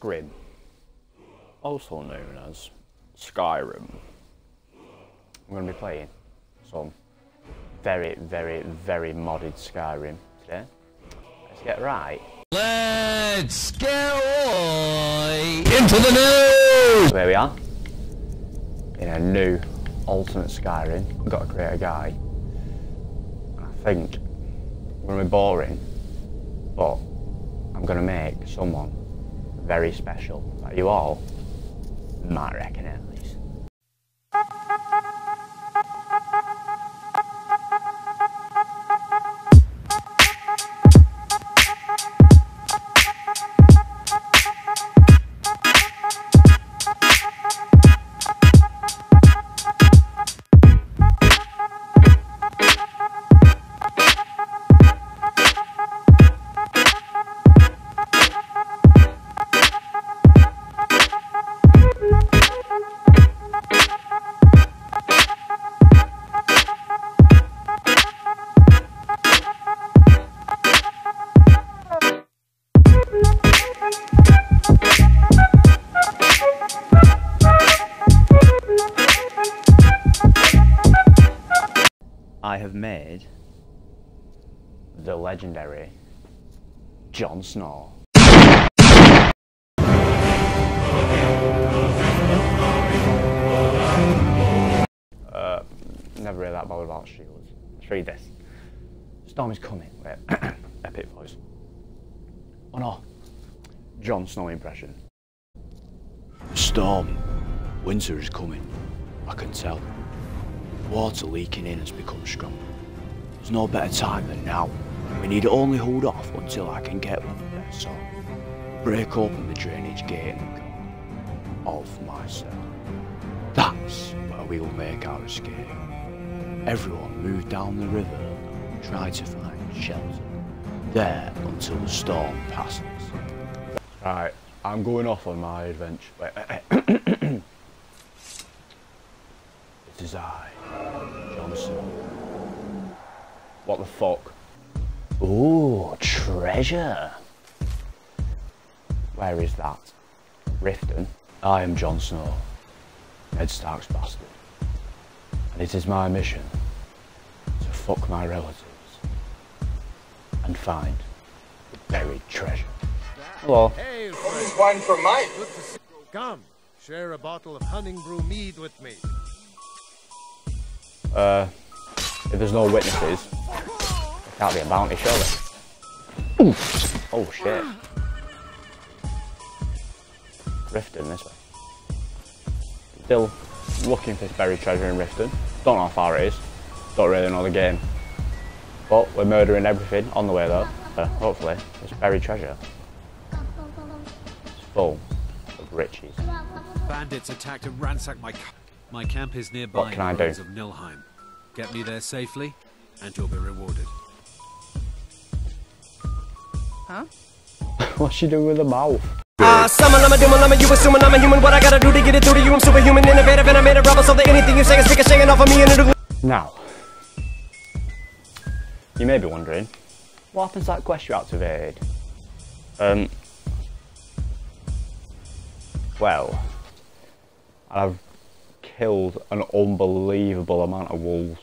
Skyrim, also known as Skyrim. I'm going to be playing some very modded Skyrim today. Let's get right. Let's get into the news! So here we are, in a new alternate Skyrim. I've got to create a guy, and I think I'm going to be boring, but I'm going to make someone very special that you all might recognise. I have made the legendary Jon Snow. Never really that bothered about shields. Let's read this. Storm is coming. Wait, epic voice. Oh no, Jon Snow impression. Storm. Winter is coming. I can tell. Water leaking in has become strong. There's no better time than now. We need only hold off until I can get one there, so break open the drainage gate in the corner of my cell. That's where we will make our escape. Everyone move down the river and try to find shelter there until the storm passes. Right, I'm going off on my adventure. Wait. It is I, Jon Snow. What the fuck? Ooh, treasure. Where is that? Riften. I am Jon Snow, Ned Stark's bastard. And it is my mission to fuck my relatives and find the buried treasure. Hello. Hey, What is wine for mine? good to see you. Come, share a bottle of Honningbrew mead with me. If there's no witnesses, there can't be a bounty, surely. Ooh. Oh shit. Riften, this way. Still looking for this buried treasure in Riften. Don't know how far it is. Don't really know the game. But we're murdering everything on the way though. Hopefully, this buried treasure is full of riches. Bandits attacked and ransacked my camp is nearby. What can I in the do? ruins of Nilheim. Get me there safely, and you'll be rewarded. Huh? What's she doing with the mouth? Summon, I'm a demon, you assuming I'm a human. What I gotta do to get it through to you? I'm superhuman, innovative, and I made a rubber so that anything you say is speaking, shaking off of me and it'll. Now, you may be wondering, what happens to that quest you activated? Well, I've killed an unbelievable amount of wolves.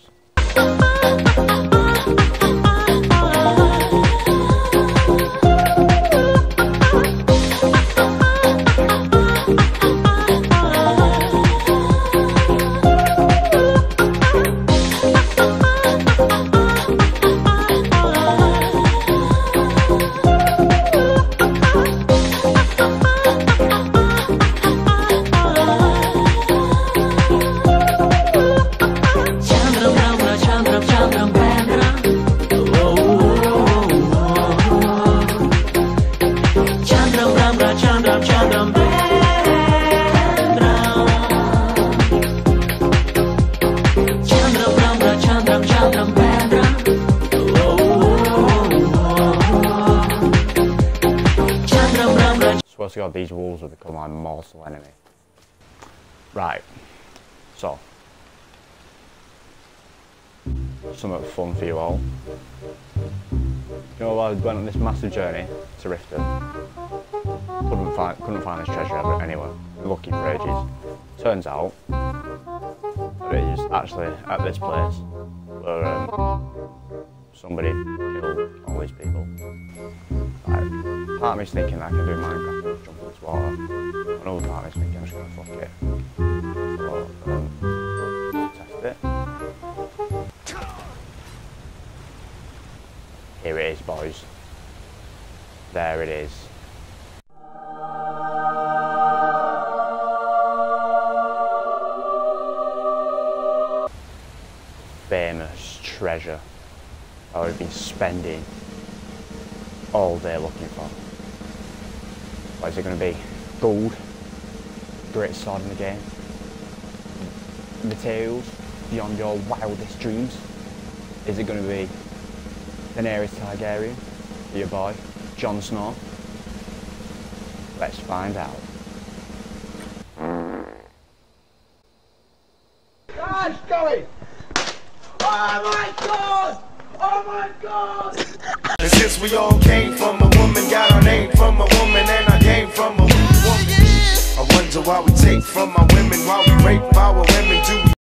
Swear to God, these wolves will become my mortal enemy. Right, so something fun for you all. You know, I went on this massive journey to Riften. Couldn't find this treasure ever anywhere. Looking for ages. Turns out that it is actually at this place where somebody killed all these people. Like, part of me's thinking I can do Minecraft and jump in this water. Another part of me's thinking I'm just gonna fuck it. So, test it. Here it is, boys. There it is. Famous treasure I would have been spending all day looking for. What is it going to be? Gold, greatest sword in the game, materials beyond your wildest dreams. Is it going to be Daenerys Targaryen, your boy, Jon Snow? Let's find out. Guys, going! Oh my god! Oh my god! And since we all came from a woman, got our name from a woman, and I came from a woman. I wonder why we take from our women, why we rape our women, do